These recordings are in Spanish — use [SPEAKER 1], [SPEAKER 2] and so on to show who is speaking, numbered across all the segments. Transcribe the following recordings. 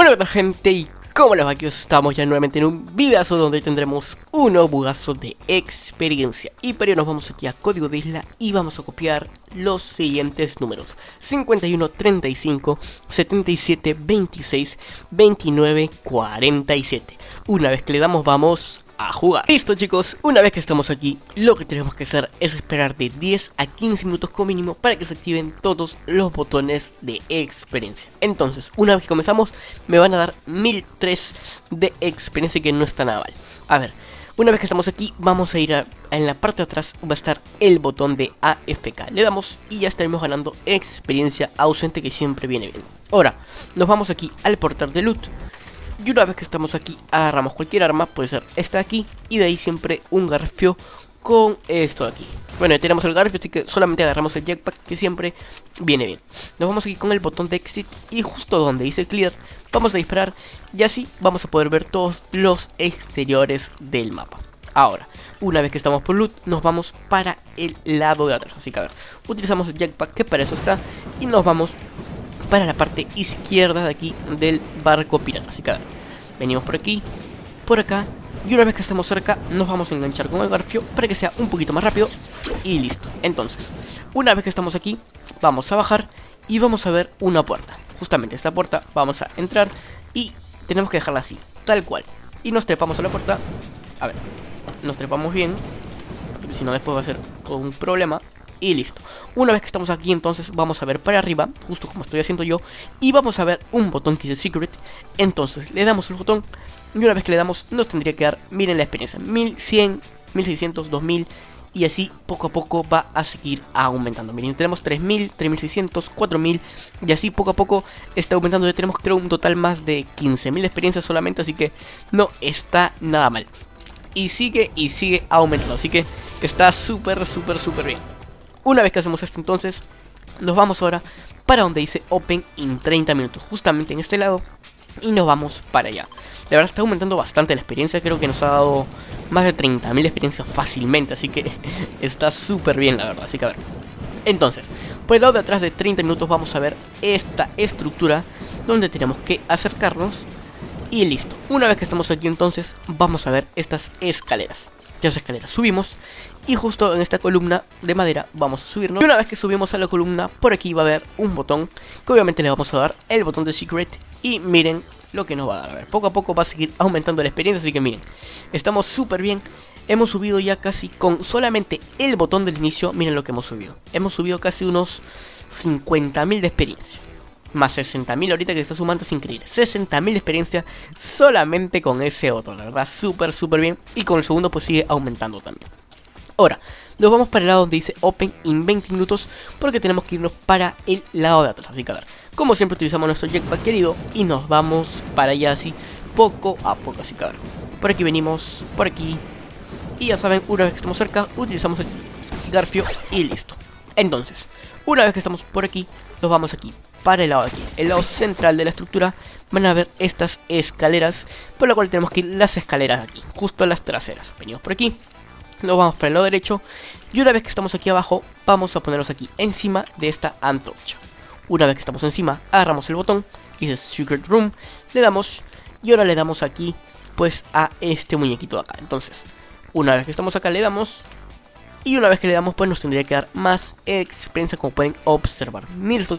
[SPEAKER 1] Bueno, ¿qué tal, gente? ¿Y cómo les va? Aquí estamos ya nuevamente en un videazo donde tendremos un nuevo bugazo de experiencia. Y para ello nos vamos aquí a código de isla y vamos a copiar los siguientes números: 51, 35, 77, 26, 29, 47. Una vez que le damos, vamos a jugar. Listo, chicos, una vez que estamos aquí, lo que tenemos que hacer es esperar de 10 a 15 minutos como mínimo para que se activen todos los botones de experiencia. Entonces, una vez que comenzamos, me van a dar 1003 de experiencia, que no está nada mal. A ver, una vez que estamos aquí, vamos a ir en la parte de atrás, va a estar el botón de AFK. Le damos y ya estaremos ganando experiencia ausente, que siempre viene bien. Ahora, nos vamos aquí al portal de loot. Y una vez que estamos aquí, agarramos cualquier arma, puede ser esta de aquí, y de ahí siempre un garfio con esto de aquí. Bueno, ya tenemos el garfio, así que solamente agarramos el jetpack, que siempre viene bien. Nos vamos aquí con el botón de exit y justo donde dice clear, vamos a disparar y así vamos a poder ver todos los exteriores del mapa. Ahora, una vez que estamos por loot, nos vamos para el lado de atrás. Así que a ver, utilizamos el jetpack, que para eso está, y nos vamos para la parte izquierda de aquí del barco pirata. Así que a ver, venimos por aquí, por acá, y una vez que estemos cerca nos vamos a enganchar con el garfio para que sea un poquito más rápido y listo. Entonces, una vez que estamos aquí, vamos a bajar y vamos a ver una puerta. Justamente esta puerta vamos a entrar y tenemos que dejarla así, tal cual. Y nos trepamos a la puerta. A ver, nos trepamos bien, porque si no después va a ser todo un problema. Y listo. Una vez que estamos aquí, entonces vamos a ver para arriba, justo como estoy haciendo yo, y vamos a ver un botón que dice secret. Entonces le damos el botón y una vez que le damos nos tendría que dar, miren la experiencia, 1100, 1600, 2000, y así poco a poco va a seguir aumentando. Miren, tenemos 3000, 3600, 4000, y así poco a poco está aumentando. Ya tenemos, creo, un total más de 15000 experiencias solamente, así que no está nada mal. Y sigue aumentando, así que está súper bien. Una vez que hacemos esto, entonces nos vamos ahora para donde dice Open in 30 minutos, justamente en este lado, y nos vamos para allá. La verdad está aumentando bastante la experiencia, creo que nos ha dado más de 30.000 experiencias fácilmente, así que está súper bien, la verdad. Así que a ver, entonces, por el lado de atrás de 30 minutos vamos a ver esta estructura donde tenemos que acercarnos y listo. Una vez que estamos aquí, entonces vamos a ver estas escaleras. Estas escaleras subimos y justo en esta columna de madera vamos a subirnos. Y una vez que subimos a la columna, por aquí va a haber un botón que obviamente le vamos a dar el botón de secret. Y miren lo que nos va a dar. A ver, poco a poco va a seguir aumentando la experiencia, así que miren, estamos súper bien. Hemos subido ya casi con solamente el botón del inicio. Miren lo que hemos subido. Hemos subido casi unos 50.000 de experiencia. Más 60.000 ahorita que está sumando, es increíble. 60.000 de experiencia solamente con ese botón. La verdad, súper bien. Y con el segundo pues sigue aumentando también. Ahora, nos vamos para el lado donde dice Open in 20 minutos, porque tenemos que irnos para el lado de atrás. Así que a ver, como siempre utilizamos nuestro jetpack querido y nos vamos para allá así, poco a poco. Así que a ver, por aquí venimos, por aquí. Y ya saben, una vez que estamos cerca, utilizamos el garfio y listo. Entonces, una vez que estamos por aquí, nos vamos aquí para el lado de aquí, el lado central de la estructura. Van a ver estas escaleras, por la cual tenemos que ir las escaleras de aquí, justo a las traseras. Venimos por aquí, nos vamos para el lado derecho, y una vez que estamos aquí abajo, vamos a ponernos aquí encima de esta antorcha. Una vez que estamos encima, agarramos el botón que dice Secret Room, le damos, y ahora le damos aquí pues a este muñequito de acá. Entonces, una vez que estamos acá le damos, y una vez que le damos pues nos tendría que dar más experiencia, como pueden observar.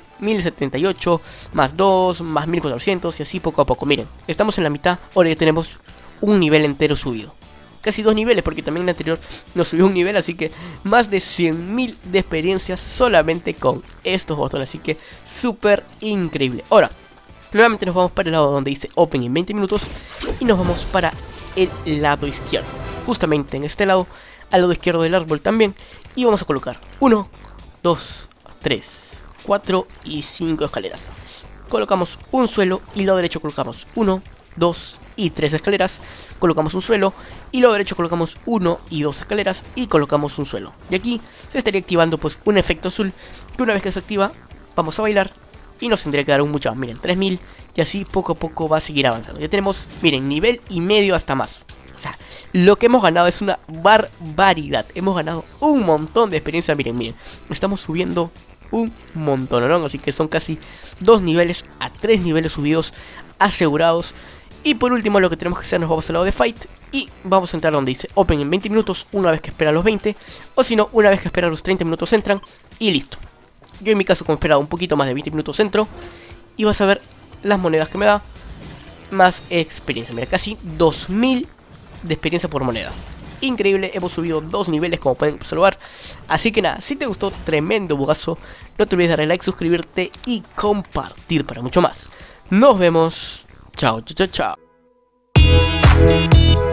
[SPEAKER 1] 1078, más 2, más 1400 y así poco a poco. Miren, estamos en la mitad, ahora ya tenemos un nivel entero subido. Casi 2 niveles, porque también en el anterior nos subió un nivel, así que más de 100.000 de experiencias solamente con estos botones. Así que súper increíble. Ahora, nuevamente nos vamos para el lado donde dice Open en 20 minutos y nos vamos para el lado izquierdo. Justamente en este lado, al lado izquierdo del árbol también, y vamos a colocar 1, 2, 3, 4 y 5 escaleras. Colocamos un suelo y lado derecho colocamos 1, 2 y 3 escaleras. Colocamos un suelo y lado derecho colocamos 1 y 2 escaleras y colocamos un suelo. Y aquí se estaría activando pues un efecto azul, que una vez que se activa vamos a bailar y nos tendría que dar un mucho más. Miren, 3000, y así poco a poco va a seguir avanzando. Ya tenemos, miren, nivel y medio hasta más. O sea, lo que hemos ganado es una barbaridad. Hemos ganado un montón de experiencia. Miren, estamos subiendo un montón, ¿no? Así que son casi 2 niveles a 3 niveles subidos asegurados. Y por último lo que tenemos que hacer, nos vamos al lado de Fight y vamos a entrar donde dice Open en 20 minutos, una vez que espera los 20, o si no, una vez que espera los 30 minutos entran y listo. Yo en mi caso, como esperaba un poquito más de 20 minutos entro y vas a ver las monedas que me da, más experiencia. Mira, casi 2000 de experiencia por moneda. Increíble, hemos subido 2 niveles como pueden observar. Así que nada, si te gustó, tremendo bugazo, no te olvides de darle like, suscribirte y compartir para mucho más. Nos vemos. Chao, chao, chao, chao.